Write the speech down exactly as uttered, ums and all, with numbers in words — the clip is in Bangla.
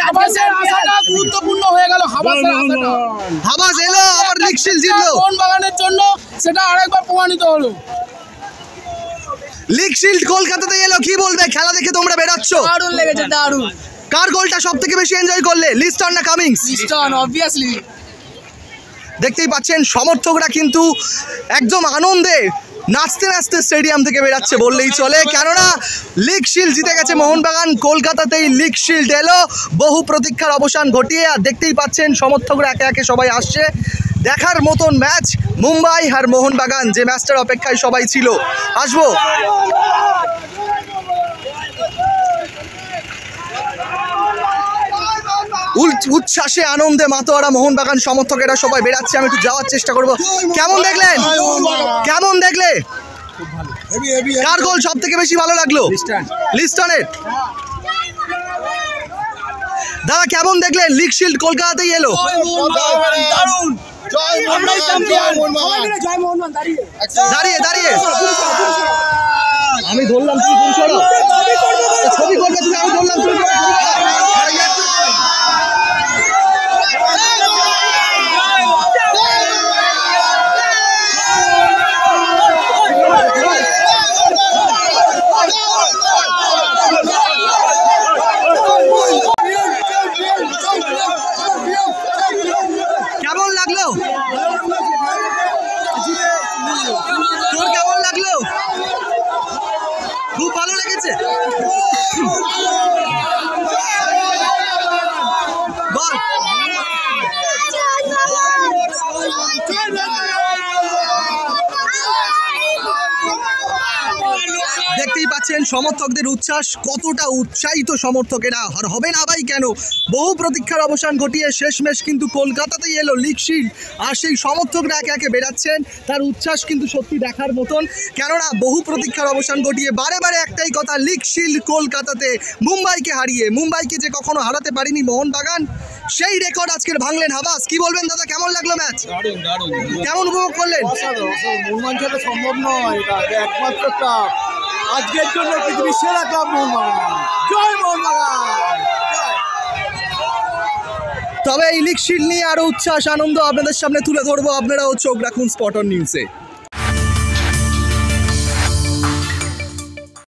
হাবাসের আশাটা গুরুত্বপূর্ণ হয়ে গেল। হাবাসের আশাটা হাবাস এলো আবার লিগ শিল্ড জিতলো মোহনবাগানের জন্য, সেটা আরেকবার প্রমাণিত হলো। লিগ শিল্ড কলকাতাতে এলো, কি বলবে? খেলা দেখে তোমরা বেরাচ্ছ, দারুণ লেগেছে, দারুণ। কার গোলটা সব থেকে বেশি এনজয় করলে, লিস্টন না কামিংস? Liston obviously. দেখতেই পাচ্ছেন সমর্থকরা কিন্তু একদম আনন্দে নাচতে নাচতে স্টেডিয়াম থেকে বেরাচ্ছে বললেই চলে, কেননা লিগ শিল্ড জিতে গেছে মোহনবাগান। কলকাতাতেই লিগ শিল্ড এলো বহু প্রতীক্ষার অবসান ঘটিয়ে। আর দেখতেই পাচ্ছেন সমর্থকরা একে একে সবাই আসছে। দেখার মতন ম্যাচ মুম্বাই আর মোহনবাগান, যে ম্যাচটার অপেক্ষায় সবাই ছিল। আসবো উচ্ছ্বাসে আনন্দে মাতোয়ারা মোহনবাগান সমর্থকেরা সবাই বেরাচ্ছে। আমি একটু যাওয়ার চেষ্টা করব। কেমন দেখলেন, কেমন দেখলে? কার গোল সব থেকে বেশি ভালো লাগলো? লিস্টনের। দাদা কেমন দেখলেন? লিগ শিল্ড কলকাতাতেই এলো। দাঁড়িয়ে দাঁড়িয়ে আমি ধরলাম তুমি ছবি করবে, তুমি আমি ধরলাম তুমি কেমন লাগলো? তোর কেমন লাগলো? খুব ভালো লেগেছে। বল। দেখতেই পাচ্ছেন সমর্থকদের উচ্ছ্বাস, কতটা উৎসাহিত সমর্থকেরা। আর হবে না ভাই কেন, বহু প্রতীক্ষার অবসান ঘটিয়ে শেষমেশ কিন্তু কলকাতাতেই এলো লিগ শিল্ড। আর সেই সমর্থকরা একে একে বেরাচ্ছেন, তার উচ্ছ্বাস কিন্তু সত্যি দেখার মতন। কেননা বহু প্রতীক্ষার অবসান ঘটিয়ে বারে বারে একটাই কথা, লিগ শিল্ড কলকাতাতে মুম্বাইকে হারিয়ে। মুম্বাইকে যে কখনো হারাতে পারিনি মোহনবাগান, সেই রেকর্ড আজকের ভাঙলেন হাবাস। কি বলবেন দাদা, কেমন লাগলো ম্যাচ? কেমন উপভোগ করলেন? সম্ভব নয়, একমাত্র ক্লাব আজকের জন্য পৃথিবীর সেরা ক্লাব মোহনবাগান। জয় মোহনবাগান। তবে এই লিগ শিল্ড নিয়ে আরো উচ্ছ্বাস আনন্দ আপনাদের সামনে তুলে ধরবো। আপনারাও চোখ রাখুন স্পট অন নিউজে।